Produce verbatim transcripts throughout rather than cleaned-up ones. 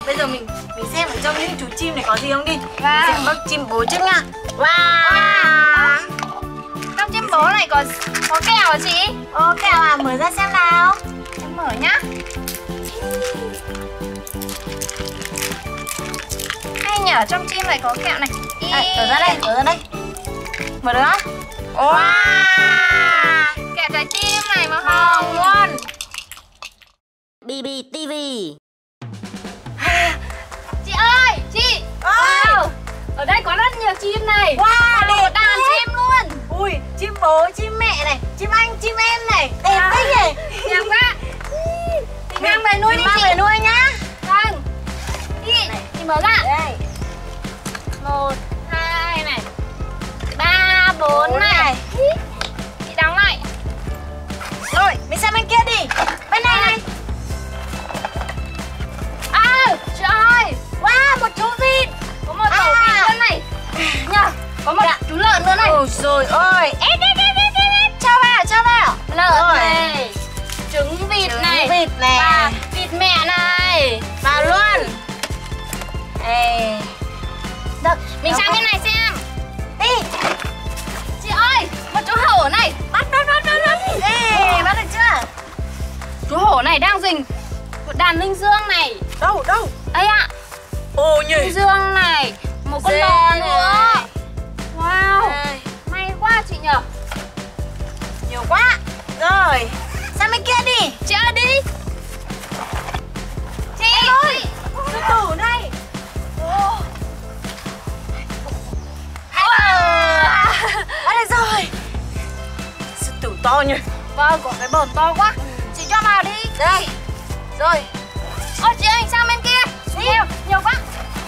Bây giờ mình mình xem ở trong những chú chim này có gì không đi. Wow. Xem bác chim bố trước nha. Wow. Wow. Trong chim bố này có có kẹo hả chị? Ô kẹo à, mở ra xem nào. Em mở nhá. Hay nhở, trong chim này có kẹo này. Ý. À, mở ra đây, mở ra đây. Mở được không? Wow. Kẹo trái tim này mà hồng luôn. bê bê ti vi. Chị ơi, chị. Wow. Ở đây có rất nhiều chim này. Wow, một đàn chim luôn. Ui, chim bố, chim mẹ này, chim anh, chim em này. Đẹp À. thế nhỉ? Đẹp quá. Chị mang về nuôi đi mang chị. về nuôi nhá. Vâng. Đi, chị mở ra. Đây. Một, hai này, ba, bốn này. này. Chị đóng lại. Rồi, mình sang bên kia đi. Bên này này. À, chị ơi. Wow, một chú vịt. Có một tổ À. vịt luôn này. Nhờ, có một Dạ. chú lợn luôn này. Ôi rồi ôi. Ê, ê, ê, ê, ê. Cho vào, cho vào. Lợn Rồi. này, trứng vịt Trứng này, vịt này. và vịt mẹ này. Vào luôn. Ê. Được, mình Được sang không? bên này xem. Đi. Chị ơi, một chú hổ này. Bắt, bắt, bắt, bắt, bắt. Ê, bắt được chưa? Chú hổ này đang rình một đàn linh dương này. Đâu, đâu? Đây ạ, Ồ linh nhỉ. dương này, một con Dê bò này. nữa. Wow, Đây. may quá chị nhở. Nhiều quá. Rồi, sang bên kia đi. Chị ơi đi. Chị ơi, Sư tử đây. Ồ. À, bắt được rồi. Sư tử to nhỉ. Vâng, có cái bờn to quá. Chị cho vào đi. Đây. Rồi. Ôi chị ơi, sang bên kia. Nhiều, nhiều quá.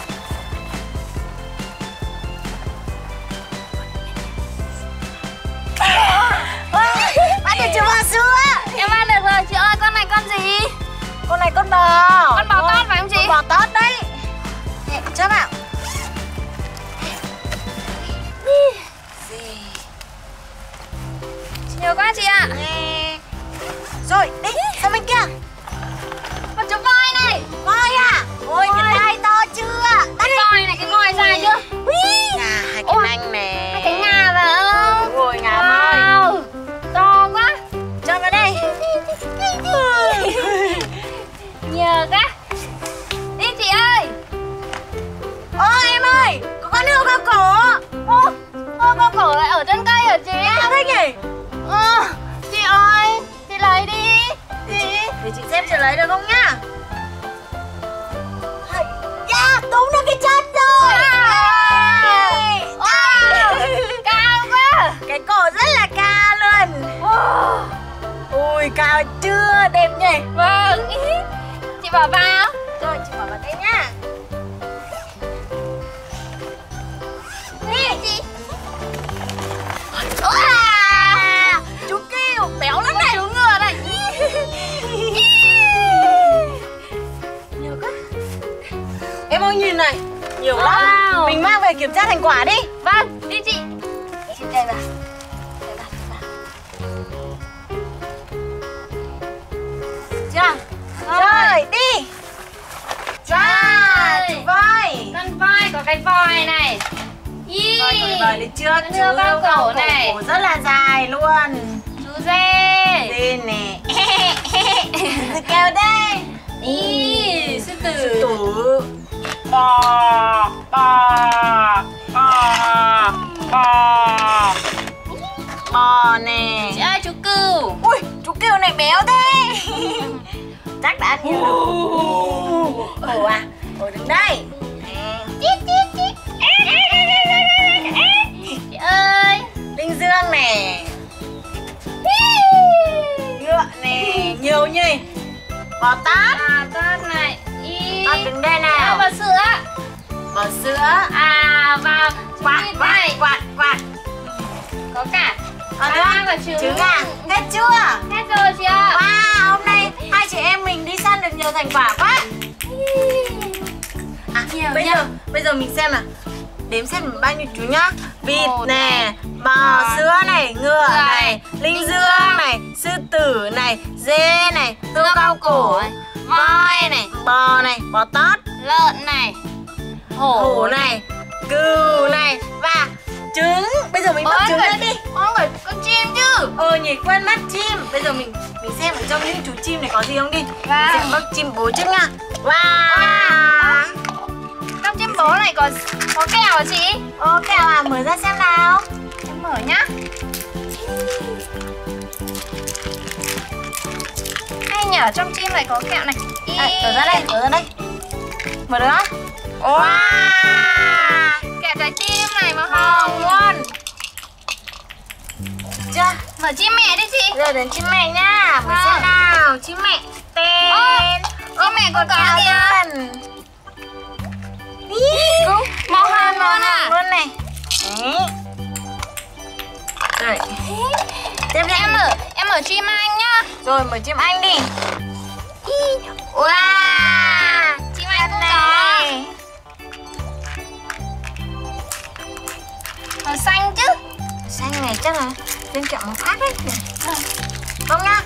Bắt được chưa bò sữa? Em ăn được rồi chị ơi, con này con gì? Con này con bò. Con bò tót phải không chị? Con bò tót đấy. Nè, cho vào. Gì? Nhiều quá chị ạ. Nè. Rồi, đi, sang bên kia. Một chú voi này. Voi à? Ôi, cái tai to chưa? Cái voi này, cái voi dài chưa? Ngà, hai cái Ôi, nanh nè. hai cái ngà phải không? Đúng rồi, ngà voi. Wow, to quá. Cho vào đây. Nhiều quá. Đi chị ơi. Ôi em ơi, có con hươu cao cổ. Ô, ô con cổ lại ở trên cây hả chị? Sao thế nhỉ? Ờ, chị ơi, chị lấy đi. Chị, để chị xem chị lấy được không nhá. Yeah, đúng được cái chân rồi. Wow. Wow, cao quá. Cái cổ rất là cao luôn. Wow. Ui, cao chưa? Đẹp nhỉ? Vâng. Chị bỏ vào. Rồi, chị bỏ vào đây nhá. Đi chị. Wow, chú kêu béo lắm này. Chú ngựa này. Nhiều quá. Em ơi nhìn này, nhiều Wow. lắm. Mình mang về kiểm tra thành quả đi. Vâng, đi chị. Chị đây vào. Đây vào, vào. Chưa? Rồi, đi. Rồi, chú voi. Con voi, có cái voi này. Ý. Voi ngồi bờ đi trước. Con hươu cao cổ này. Cổ rất là dài luôn. Chú dê. Đây nè. Sư kêu đây. Ý, sư tử. Sư tử. Bò, bò, bò, bò. Bò nè. Chị ơi, chú cừu. Ui, chú kêu này béo thế. Chắc đã ăn nhiều rồi. Ồ à, ồ đứng đây. Chít, chít, chít. Chị ơi. Linh dương nè. Ngựa nè, nhiều nhỉ. Bò tát. À, con này. Ý. Con đứng đây nào. Bò sữa. Bò sữa. À, và Quạt, vịt quạt, này. quạt, quạt. Có cả Còn ba nữa, và trứng. trứng à? Hết chưa? Hết rồi chị ạ. Wow, hôm nay hai chị em mình đi săn được nhiều thành quả quá. À, Nhiều bây nhá. giờ bây giờ mình xem nào. Đếm xem bao nhiêu chú nhá. Vịt Một nè, này, bò bò, sữa này, ngựa này, này, linh linh dương dương này, sư tử này, dê này, hươu Hươu cao cao cổ cổ, này, voi này, bò này, bò tót, lợn này, hổ, hổ này, cừu này và trứng. Bây giờ mình bắt trứng lên đi. Không phải con chim chứ. Ờ nhỉ, quên mất chim. Bây giờ mình mình xem ở trong những chú chim này có gì không đi. Vâng. Mình sẽ bắt chim bố trước nha. Wow. Trong chim bố này có có kẹo hả chị? Ô kẹo à, mở ra xem nào. Em mở nhá. Hay nhở, trong chim này có kẹo này. À, mở ra đây, mở ra đây. Mở được không? Wow. Kẹo trái tim này mà hồng luôn. Chưa? Mở chim mẹ đi chị. Giờ đến chim mẹ nha. Mở Vâng. xem nào. Chim mẹ tên. Ô, chim mẹ còn có kìa. Đúng. Màu hồng luôn à. Luôn này. Đấy. Rồi. Tiếp đi. Em mở, em mở chim anh nhá. Rồi mở chim anh đi. Wow. Chim anh cũng có. Màu xanh chứ. Xanh này chắc là bên kẹo màu khác đấy. Không nhá.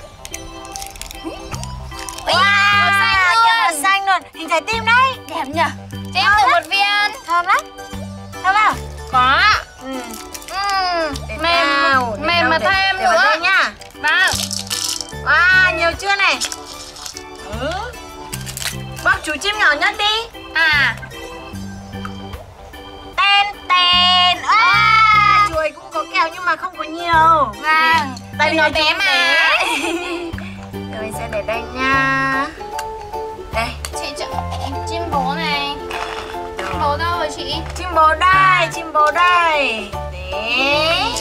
Wow, màu xanh kẹo màu luôn. xanh luôn. Hình trái tim đấy. Đẹp nhở. Cho em thử một viên. Thơm lắm. Thơm không? Có. Ừ. Ừ. Để Mềm, nào, để mềm nào, mà để- thêm để vào nữa. đây nhá. Vâng. Wow, nhiều chưa này. Ừ. Bóc chú chim nhỏ nhất đi. À. Tên tên. À, chú ấy cũng có kẹo nhưng mà không có nhiều. Vâng. Tại vì nó là bé chú mà. Rồi mình sẽ để đây nha. Đây. Chị chọn chim bố này. Chim bố đâu rồi chị? Chim bồ đây, chim bồ đây. Đấy.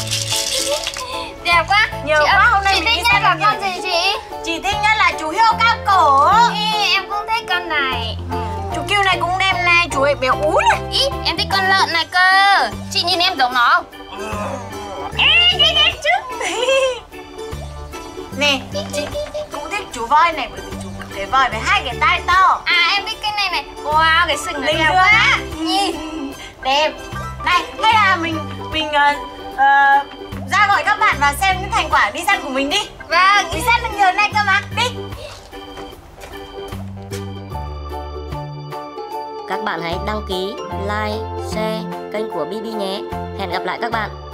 Đẹp quá. Nhiều chị quá, ơi, hôm nay chị mình thích đi nhất xem là nhiều con gì chị? Chị thích nhất là chú hươu cao cổ. Ý, em cũng thích con này. Chú cừu này cũng đẹp này, chú ấy béo ú này. Ý, em thích con lợn này cơ. Chị nhìn em giống nó không? Ê, ghê ghê chứ. Nè, chị cũng thích chú voi này bởi vì chú có cái voi với hai cái tai to. À, em thích cái này này. Wow, cái sừng nó Linh đẹp dương quá. á. Nhìn. Đẹp. Này, hay là mình mình uh, uh, ra gọi các bạn và xem những thành quả đi săn của mình đi. Vâng. Đi săn được nhiều này cơ mà. Đi. Các bạn hãy đăng ký, like, share kênh của bê bê nhé. Hẹn gặp lại các bạn.